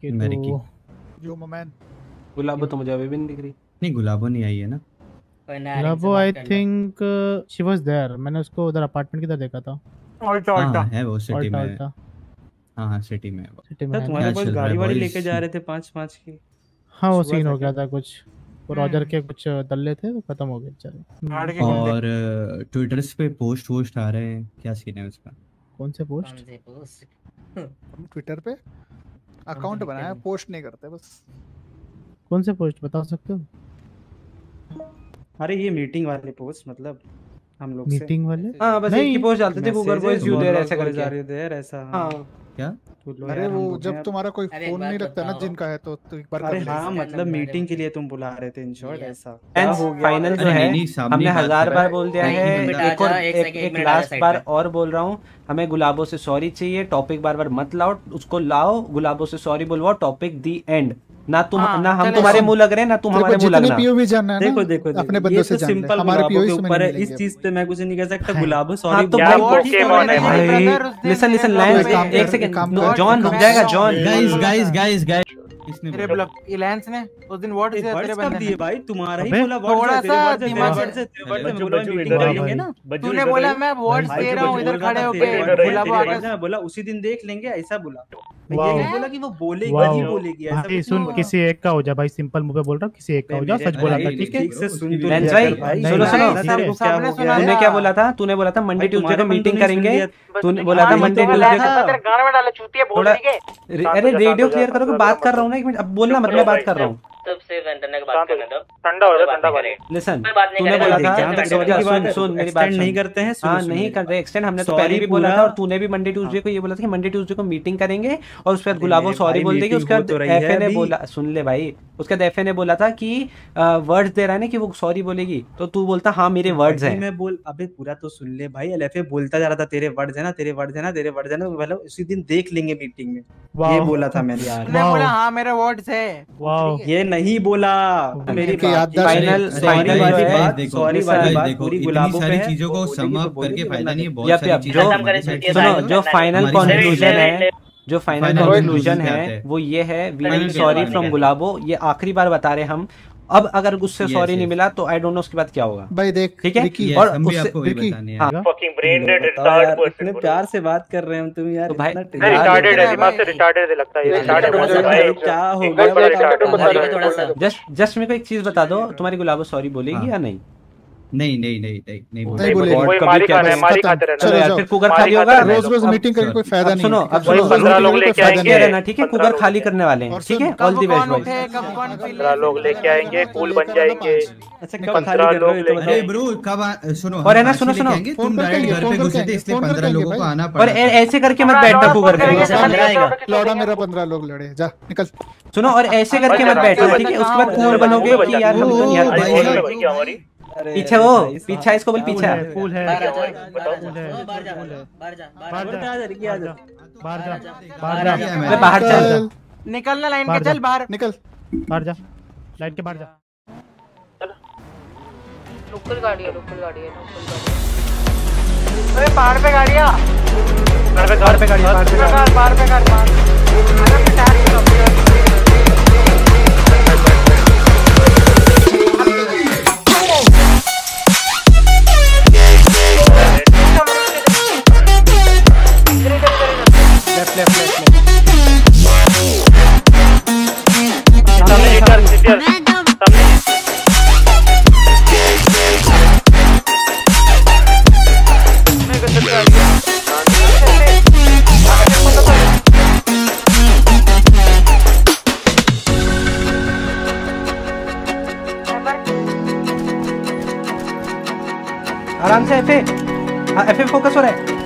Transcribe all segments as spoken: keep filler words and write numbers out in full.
तो जो मोमेन गुलाबो तो मुझे अभी भी नहीं दिख रही। नहीं गुलाबो नहीं आई है ना। Gulabo I think she was there, मैंने उसको उधर अपार्टमेंट की तरफ देखा था। ऑल्टा ऑल्टा हाँ, है वो सिटी में। ऑल्टा हाँ हाँ सिटी में वो। सिटी में तुम्हारे पास गाड़ी वाड़ी लेके जा रहे थे पांच पांच की। हाँ वो सीन हो गया था कुछ, वो रॉजर के कुछ दल्ले थे वो खत्म हो गए बेचारे। और ट्विटर्स पे पोस्ट वोस्ट आ रहे हैं, क्या सीन है उसका? कौन से पोस्ट? कौन से पोस्ट? हम ट्विटर पे अकाउंट बनाया, पोस्ट नहीं करते बस। कौन से पोस्ट बता सकते हो? अरे ये मीटिंग वाले पोस्ट, मतलब हम लोग से मीटिंग वाले। हाँ बस एक ही पोस्ट डालते थे गूगल वॉइस यू देयर ऐसा करके। जा देयर ऐसा। हाँ क्या? अरे वो जब तुम्हारा कोई फोन नहीं लगता ना जिनका है तो तो एक बार अरे हाँ मतलब मीटिंग के लिए तुम बुला रहे थे इन शॉर्ट ऐसा। फाइनल जो है हमने हजार बार बोल दिया है, एक और एक एक लास्ट बार और बोल रहा हूँ, हमें गुलाबो से सॉरी चाहिए। टॉपिक बार बार मत लाओ, उसको लाओ गुलाबो से सॉरी बुलवाओ, टॉपिक दी एंड। ना तुम हाँ, ना हम तुम्हारे मुंह लग रहे हैं ना तुम हमारे मुंह लगना। पीओवी जानना है ना, देखो देखो अपने बंदों से जान ले, हमारे पीओवी से ऊपर है, मिलेंगे इस चीज पे मैं कुछ नहीं कह सकता। गुलाबो हाँ, सॉरी तो लिसन लिसन लाइन एक सेकंड, जॉन रुक जाएगा John. Guys guys guys guys इसने तेरे ब्लॉक इलायंस ने उस दिन व्हाट से तेरे बंदे दिए भाई, तुम्हारा ही बोला थोड़ा सा दिमाग से मीटिंग करेंगे ना। तूने बोला मैं वर्ड्स दे रहा हूं इधर खड़े होके, बोला वो आगे बोला उसी दिन देख लेंगे ऐसा बोला। ये नहीं बोला कि वो बोलेगी ही बोलेगी ऐसा। भाई सुन, किसी एक का हो जा भाई, सिंपल मुंह पे बोल रहा हूं, किसी एक का हो जा, सच बोला था ठीक है। ठीक से सुन तो लेंस भाई, सुनो सुनो तूने क्या बोला था? तूने बोला था मंडे ट्यूसडे को मीटिंग करेंगे। तूने बोला था मंडे ट्यूसडे को तेरे गाने में डाले चूतिया बोल रही है। अरे रेडियो क्लियर करो कि बात कर रहा हूं ना, एक मिनट अब बोलना मत, मैं बात कर रहा हूं। तब से वेंटरने की बात करने दो, ठंडा हो जा ठंडा पानी। लिसन तूने बोला था जहां तक समझ की बात है सुन मेरी बात नहीं करते हैं। हां नहीं कर रहे एक्सटेंड, हमने तो पहले भी बोला था और तूने भी मंडे ट्यूसडे को ये बोला था कि मंडे ट्यूसडे को मीटिंग करेंगे और उसके बाद गुलाबो सॉरी बोल देगी। उसके बाद एफए ने बोला, सुन ले भाई, उसके बाद एफए ने बोला था कि वर्ड्स दे रहा है ना कि वो सॉरी बोलेगी, तो तू बोलता हां मेरे वर्ड्स हैं। मैं बोल अबे पूरा तो सुन ले भाई। एफए बोलता जा रहा था तेरे वर्ड्स है ना, तेरे वर्ड्स है ना, तेरे वर्ड्स है ना, मतलब उसी दिन देख लेंगे मीटिंग में, ये बोला था मैंने यार। मैं बोला हां मेरे वर्ड्स है, वाओ ये नहीं बोला। मेरी फाइनल सॉरी वाली बात, सॉरी वाली बात पूरी गुलाबो पे है। सारी चीजों को सम अप करके फायदा नहीं है, बहुत या सारी चीजें सुनो। जो फाइनल कंक्लूजन है जो फाइनल कंक्लूजन है वो ये है, we are sorry from Gulabo. ये आखिरी बार बता रहे हम। अब अगर उससे सॉरी नहीं मिला तो आई डोंट नो उसके बाद क्या होगा भाई। देख ठीक है, और उससे fucking brain dead retard person. इतने प्यार से बात कर रहे हैं हम तुम यार। भाई रिटार्डेड है, दिमाग से रिटार्डेड है लगता है ये। रिटार्डेड है भाई, क्या हो गया? जस्ट जस्ट मेरे को एक चीज बता दो, तुम्हारी गुलाबो सॉरी बोलेगी या नहीं? नहीं नहीं नहीं नहीं नहीं नहीं बोलेगी। कोई मारी खाते हैं, मारी खाते रहना। चलो यार फिर कुकर खाली होगा। रोज रोज मीटिंग करके कोई फायदा नहीं। सुनो अब पंद्रह लोग लेके आएंगे रहना ठीक है, कुकर खाली करने वाले हैं ठीक है। ऑल द बेस्ट भाई। पंद्रह लोग लेके आएंगे, कूल बन जाएंगे। अच्छा कब खाली कर रहे हो? अरे ब्रो कब सुनो और है ना, सुनो सुनो तुम डायरेक्ट घर पे घुसे थे इसलिए पंद्रह लोगों को आना पड़ा। और ऐसे करके मत बैठना कुकर करेंगे। लौड़ा मेरा पंद्रह लोग लड़े, जा निकल। सुनो और ऐसे करके मत बैठना ठीक है, उसके बाद कूल बनोगे कि यार हम तो नहीं आते। पीछे वो पीछा, इसको बोल पीछा। फूल है बाहर जा बाहर जा बाहर जा बाहर जा बाहर जा बाहर जा अरे बाहर चल, निकलना लाइन के, चल बाहर निकल, बाहर जा लाइन के बाहर जा। लोकल गाड़ी है, लोकल गाड़ी है, लोकल गाड़ी। अरे पहाड़ पे गाड़ियां, पहाड़ पे पहाड़ पे गाड़ी, पहाड़ पे गाड़ी, पहाड़ पे गाड़ी, अरे टायर लेफ्ट लेफ्ट लेफ्ट सामने एक कार सीटीआर सामने। मैं कुछ कर दिया आराम से। एफए एफए फोकस हो रहा है।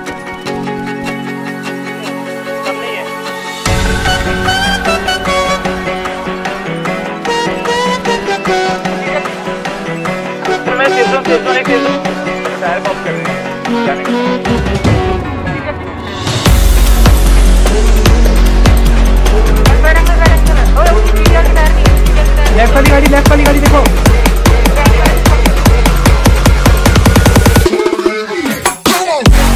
लेफ्ट वाली गाड़ी, लेफ्ट वाली गाड़ी देखो।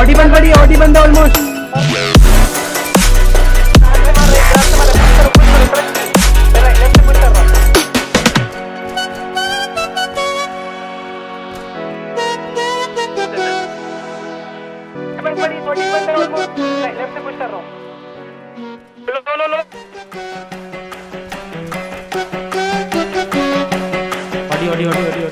ऑडी बंद पड़ी, ऑडी बंद है almost. Audi Audi Audi Audi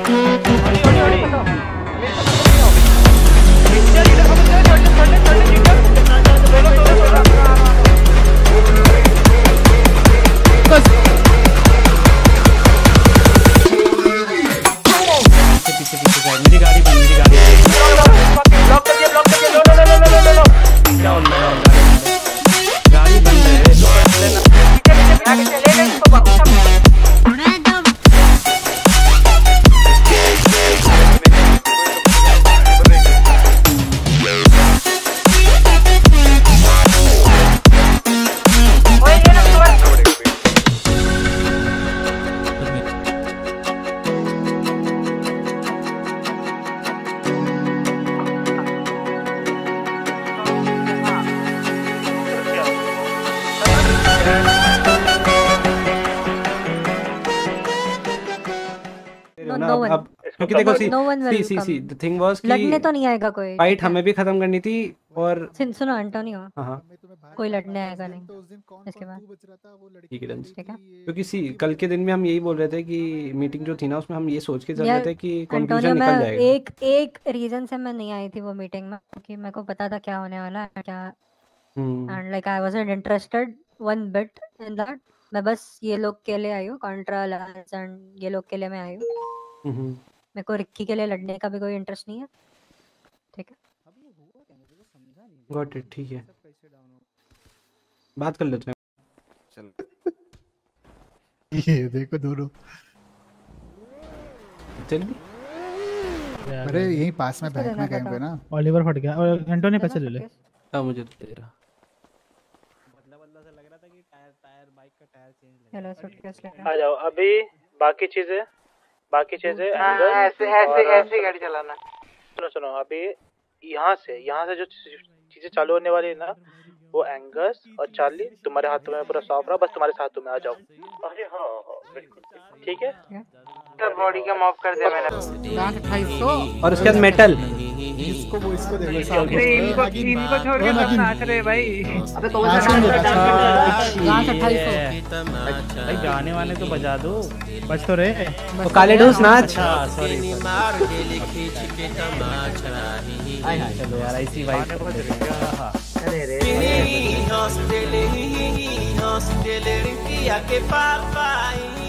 पीछे पीछे साइड मेरी गाड़ी बंद, मेरी गाड़ी ब्लॉक कर दिया, ब्लॉक कर दिया। लो लो लो लो लो लो क्या हो रहा है? गाड़ी बंद है। आगे चले ले इसको बाबू अब क्योंकि देखो see see see see the thing was कि लड़ने तो नहीं आएगा कोई, फाइट हमें भी खत्म करनी थी। और सुनो एंटोनियो, हां कोई लड़ने आएगा नहीं इसके बाद, ठीक है ठीक है? क्योंकि सी कल के दिन में हम यही बोल रहे थे कि मीटिंग जो थी ना उसमें हम ये सोच के चल रहे थे कि कंक्लूजन निकल जाएगा। एक एक रीजन से मैं नहीं आई थी वो मीटिंग में क्योंकि मेरे को पता था क्या होने वाला है क्या, and like I wasn't interested one bit in that. मैं बस ये लोग के लिए आई हूँ, कॉन्ट्रा अलायंस एंड ये लोग के लिए मैं आई हूँ। मेरे को रिक्की के लिए लड़ने का भी कोई इंटरेस्ट नहीं है, ठीक है? गॉट इट, ठीक है, बात कर लेते हैं। चल ये देखो दोनों चल भी, अरे यहीं पास में बैठ में कहीं पे ना। ओलिवर फट गया और एंटोनी पैसे ले ले। हां मुझे तो दे रहा बदला बदला से लग रहा था कि टायर टायर बाइक का टायर चेंज लग चलो सूटकेस ले आ जाओ। अभी बाकी चीजें बाकी चीजें ऐसे ऐसे ऐसे गाड़ी चलाना। सुनो सुनो, अभी यहाँ से यहाँ से जो चीजें चालू होने वाली है ना, वो एंगस और चार्ली तुम्हारे हाथों में पूरा सौंप रहा, बस तुम्हारे हाथों में आ जाओ। अरे हाँ हाँ बिल्कुल, ठीक है? बॉडी का मॉप कर दिया मैंने। अट्ठाईस सौ और उसके बाद मेटल इसको वो इसको दे दो। इनको इनको छोड़ के सब नाच रहे भाई। अबे तो अट्ठाईस सौ भाई गाने वाने तो बजा दो। बच तो रहे तो काले ढूस नाच। सॉरी हाय हाय चलो यार ऐसी वाइब। अरे रे हॉस्टल ही हॉस्टल की आके पापा